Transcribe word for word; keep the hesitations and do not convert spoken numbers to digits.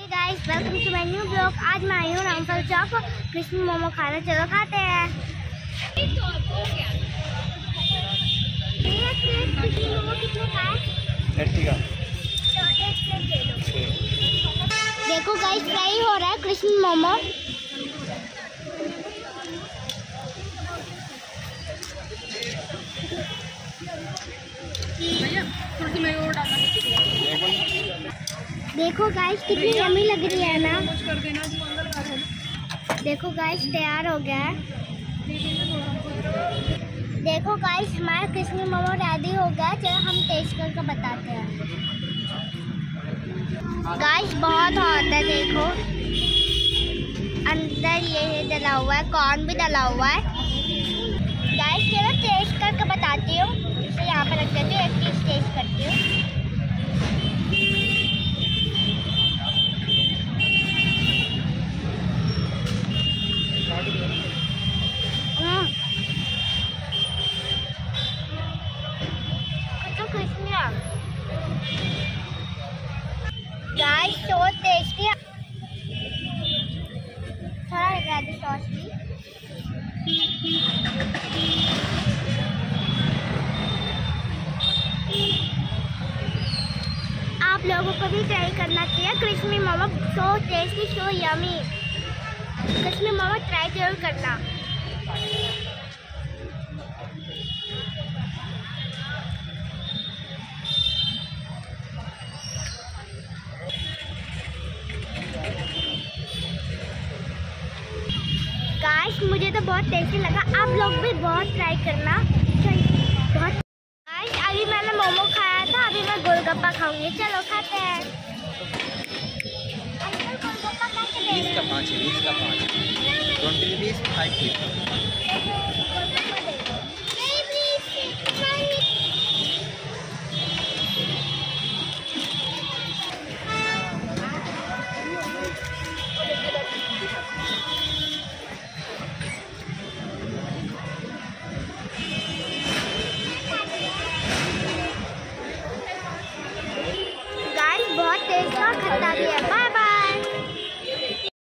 Guys, welcome to my new blog. आज मैं आई हूँ रामफल चौक कृष्ण मोमो खाना। चलो खाते हैं। मोमो कितने का है? अस्सी का। तो एक प्लेट दे दो। देखो गाइस, फ्राई हो रहा है कृष्ण मोमो। देखो गाइस, कितनी यम्मी लग रही है ना। देखो गाइस, तैयार हो गया है। देखो गाइस, हमारा कृष्ण मोमो रेडी हो गया। चलो हम टेस्ट करके बताते हैं। गाइस बहुत हॉट है। देखो अंदर ये डला हुआ है, कॉर्न भी डला हुआ है। गाइस चलो टेस्ट करके बताती हूँ। इसे यहाँ पे रख देती हूँ, एक चीज टेस्ट करती हूँ। Guys so tasty. थोड़ा रेड सॉस भी। आप लोगों को भी ट्राई करना चाहिए Krishna momo. So tasty, so yummy. Krishna momo try जरूर करना। गाइस मुझे तो बहुत टेस्टी लगा। आप लोग भी बहुत ट्राई करना। बहुत गाइस, अभी मैंने मोमो खाया था, अभी मैं गोलगप्पा खाऊंगी। चलो खाते हैं। अंकल गोलगप्पा कैसे दे रहे हैं? बीस का पाँच है, बीस का पाँच, ट्वेंटी रुपीज़ फाइव।